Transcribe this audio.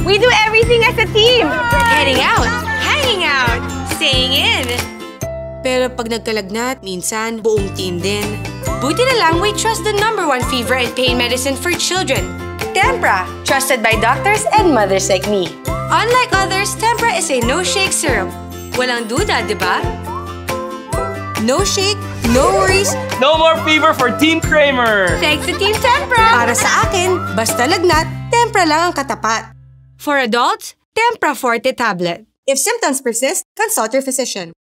We do everything as a team. Heading out, hanging out, staying in. Pero pag nagkalagnat, minsan buong team din. Buti na lang we trust the #1 fever and pain medicine for children. Tempra, trusted by doctors and mothers like me. Unlike others, Tempra is a no-shake syrup. Walang duda, di ba? No shake, no worries. No more fever for Team Kramer! Thanks to Team Tempra. Para sa akin, basta lagnat, Tempra lang ang katapat. For adults, Tempra Forte tablet. If symptoms persist, consult your physician.